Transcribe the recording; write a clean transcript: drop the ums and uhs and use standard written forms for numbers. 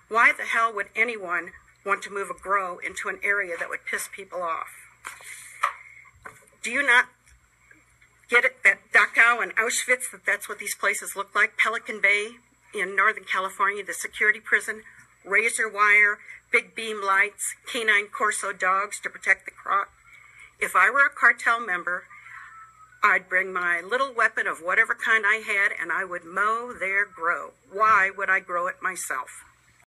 Why the hell would anyone want to move a grow into an area that would piss people off? Do you not get it that Dachau and Auschwitz, that's what these places look like? Pelican Bay in Northern California, the security prison, razor wire, big beam lights, canine Corso dogs to protect the crop. If I were a cartel member, I'd bring my little weapon of whatever kind I had and I would mow their grow. Why would I grow it myself?